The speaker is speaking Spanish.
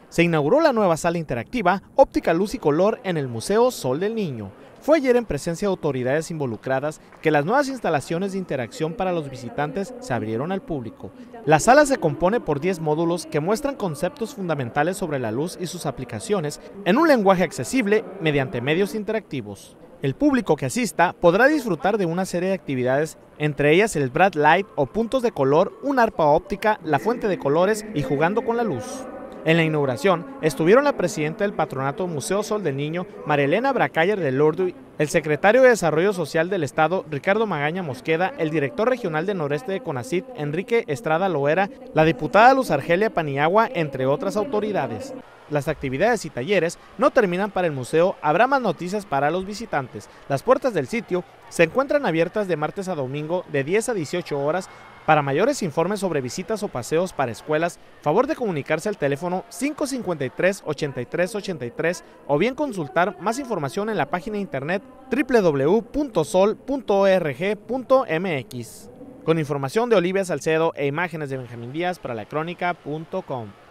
Se inauguró la nueva sala interactiva Óptica Luz y Color en el Museo Sol del Niño. Fue ayer en presencia de autoridades involucradas que las nuevas instalaciones de interacción para los visitantes se abrieron al público. La sala se compone por 10 módulos que muestran conceptos fundamentales sobre la luz y sus aplicaciones en un lenguaje accesible mediante medios interactivos. El público que asista podrá disfrutar de una serie de actividades, entre ellas el Bright Light o puntos de color, un arpa óptica, la fuente de colores y jugando con la luz. En la inauguración estuvieron la presidenta del Patronato Museo Sol del Niño, María Elena Bracayer de Lordu, el secretario de Desarrollo Social del Estado, Ricardo Magaña Mosqueda, el director regional de Noreste de CONACYT, Enrique Estrada Loera, la diputada Luz Argelia Paniagua, entre otras autoridades. Las actividades y talleres no terminan para el museo, habrá más noticias para los visitantes. Las puertas del sitio se encuentran abiertas de martes a domingo de 10 a 18 horas. Para mayores informes sobre visitas o paseos para escuelas, favor de comunicarse al teléfono 553-8383 o bien consultar más información en la página de internet www.sol.org.mx. Con información de Olivia Salcedo e imágenes de Benjamín Díaz para lacrónica.com.